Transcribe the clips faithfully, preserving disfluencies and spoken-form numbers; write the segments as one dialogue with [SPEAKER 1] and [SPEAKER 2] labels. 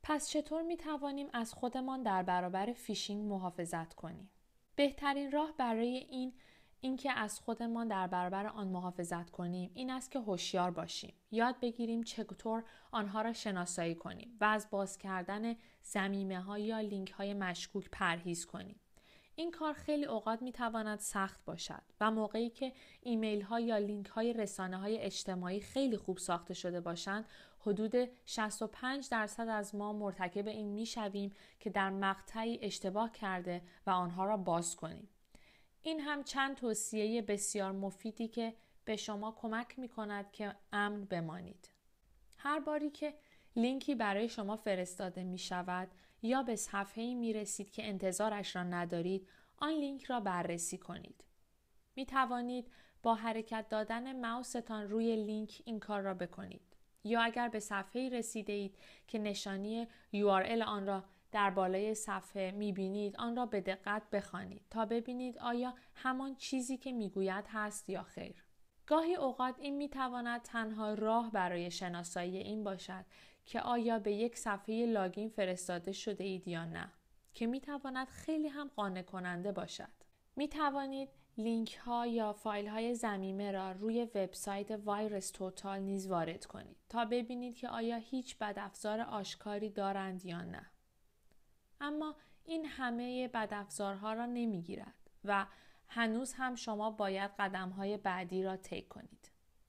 [SPEAKER 1] پس چطور می توانیم از خودمان در برابر فیشینگ محافظت کنیم؟ بهترین راه برای این اینکه از خودمان در برابر آن محافظت کنیم این است که هوشیار باشیم. یاد بگیریم چطور آنها را شناسایی کنیم و از باز کردن ضمیمه‌ها یا لینک‌های مشکوک پرهیز کنیم. این کار خیلی اوقات میتواند سخت باشد و موقعی که ایمیل ها یا لینک های رسانه های اجتماعی خیلی خوب ساخته شده باشند، حدود شصت و پنج درصد از ما مرتکب این میشویم که در مقطعی اشتباه کرده و آنها را باز کنیم. این هم چند توصیه بسیار مفیدی که به شما کمک میکند که امن بمانید. هر باری که لینکی برای شما فرستاده می شود یا به صفحه‌ای می رسید که انتظارش را ندارید، آن لینک را بررسی کنید. می توانید با حرکت دادن ماوستان روی لینک این کار را بکنید. یا اگر به صفحه‌ای رسیده اید که نشانی یو آر ال آن را در بالای صفحه می بینید، آن را به دقت بخوانید تا ببینید آیا همان چیزی که می گوید هست یا خیر. گاهی اوقات این می تواند تنها راه برای شناسایی این باشد که آیا به یک صفحه لاگین فرستاده شده اید یا نه، که می تواند خیلی هم قانع کننده باشد. می توانید لینک ها یا فایل های ضمیمه را روی وبسایت وایرس توتال نیز وارد کنید تا ببینید که آیا هیچ بدافزار آشکاری دارند یا نه. اما این همه بدافزارها را نمی گیرد و هنوز هم شما باید قدم‌های بعدی را طی کنید.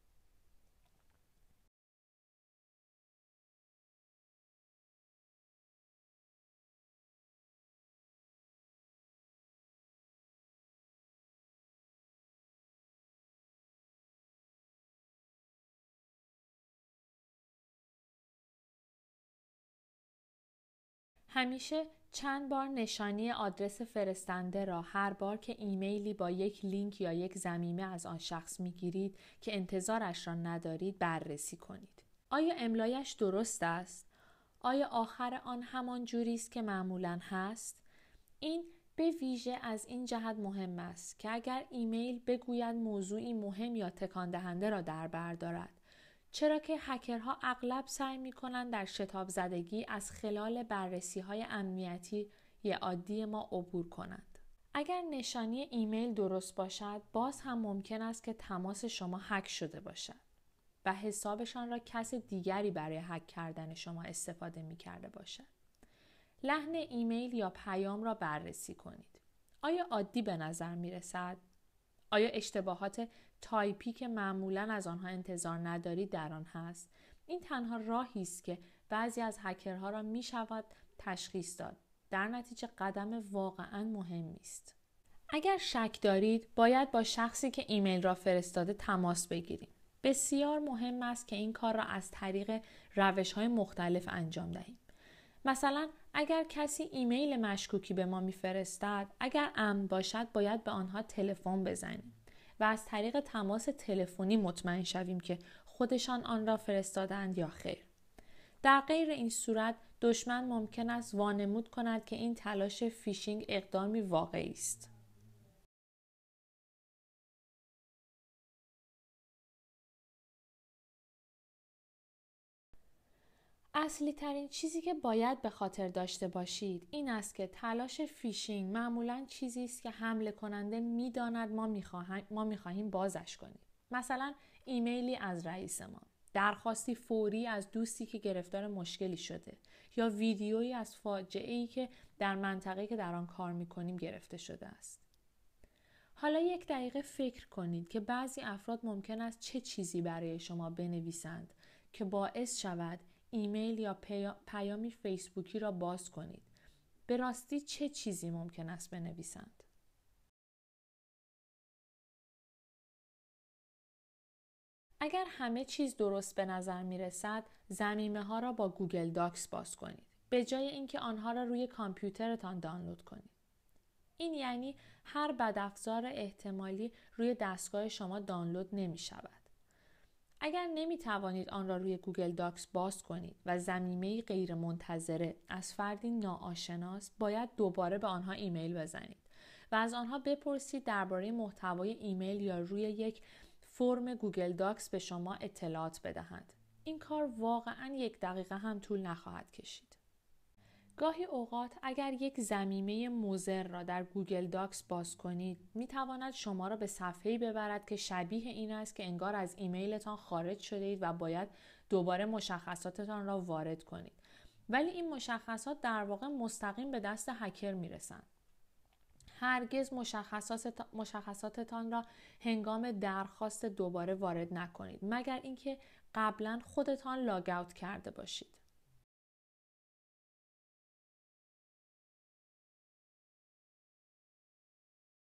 [SPEAKER 1] همیشه چند بار نشانی آدرس فرستنده را هر بار که ایمیلی با یک لینک یا یک ضمیمه از آن شخص میگیرید که انتظارش را ندارید بررسی کنید. آیا املایش درست است؟ آیا آخر آن همان جوری است که معمولاً هست؟ این به ویژه از این جهت مهم است که اگر ایمیل بگوید موضوعی مهم یا تکان دهنده را در بر دارد، چرا که هکرها اغلب سعی می‌کنند در شتاب زدگی از خلال بررسی‌های امنیتی عادی ما عبور کنند. اگر نشانی ایمیل درست باشد، باز هم ممکن است که تماس شما هک شده باشد و حسابشان را کس دیگری برای هک کردن شما استفاده می‌کرده باشد. لحن ایمیل یا پیام را بررسی کنید. آیا عادی به نظر می‌رسد؟ آیا اشتباهات تایپی که معمولاً از آنها انتظار ندارید در آن هست؟ این تنها راهی است که بعضی از هکرها را می شود تشخیص داد. در نتیجه قدم واقعاً مهمی است. اگر شک دارید، باید با شخصی که ایمیل را فرستاده تماس بگیرید. بسیار مهم است که این کار را از طریق روش‌های مختلف انجام دهیم. مثلا اگر کسی ایمیل مشکوکی به ما میفرستد، اگر امن باشد باید به آنها تلفن بزنیم و از طریق تماس تلفنی مطمئن شویم که خودشان آن را فرستادند یا خیر. در غیر این صورت دشمن ممکن است وانمود کند که این تلاش فیشینگ اقدامی واقعی است. اصلی ترین چیزی که باید به خاطر داشته باشید این است که تلاش فیشینگ معمولاً چیزی است که حمله کننده می‌داند ما می‌خواهیم ما می‌خواهیم بازش کنیم. مثلا ایمیلی از رئیسمان، درخواستی فوری از دوستی که گرفتار مشکلی شده یا ویدیویی از فاجعه‌ای که در منطقه‌ای که در آن کار می‌کنیم گرفته شده است. حالا یک دقیقه فکر کنید که بعضی افراد ممکن است چه چیزی برای شما بنویسند که باعث شود ایمیل یا پیامی فیسبوکی را باز کنید. به راستی چه چیزی ممکن است بنویسند؟ اگر همه چیز درست به نظر می رسد، ضمیمه ها را با گوگل داکس باز کنید، به جای اینکه آنها را روی کامپیوترتان دانلود کنید. این یعنی هر بدافزار احتمالی روی دستگاه شما دانلود نمی شود. اگر نمی توانید آن را روی گوگل داکس باز کنید و ضمیمه‌ای غیر منتظره از فردی ناآشناس، باید دوباره به آنها ایمیل بزنید و از آنها بپرسید درباره محتوای ایمیل یا روی یک فرم گوگل داکس به شما اطلاعات بدهند. این کار واقعاً یک دقیقه هم طول نخواهد کشید. گاهی اوقات اگر یک ضمیمه مضر را در گوگل داکس باز کنید، می تواند شما را به صفحه‌ای ببرد که شبیه این است که انگار از ایمیلتان خارج شده اید و باید دوباره مشخصاتتان را وارد کنید. ولی این مشخصات در واقع مستقیم به دست هکر می رسند. هرگز مشخصات مشخصاتتان را هنگام درخواست دوباره وارد نکنید مگر اینکه قبلا خودتان لاگ اوت کرده باشید.